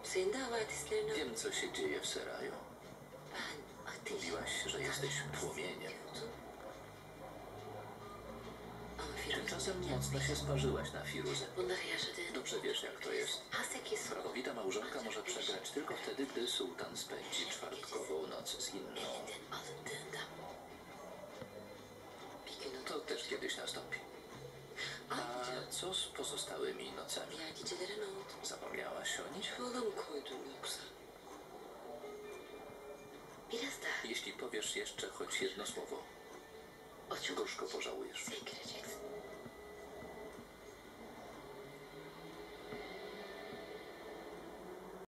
Senin de havadislerini Wiem, co się dzieje w Seraju. ben ateş Mówiłaś, że jesteś płomieniem. diyordum. Ama Firuze Tymczasem mocno się sparzyłaś na Firuzę. bunları yaşadığın Dobrze wiesz, jak to jest. Haseki Prawowita małżonka może przegrać tylko wtedy, gdy sułtan spędzi czwartkową noc z inną. elinden alındığında bir gün To też kiedyś nastąpi. A ayrıca co z pozostałymi nocami? diğer gecelere ne oldu? Zapomniałaś o nich? Yola mı koydun yoksa? Biraz daha Jeśli powiesz jeszcze choć jedno słowo, o çok gorzko pożałujesz. sevgileceksin.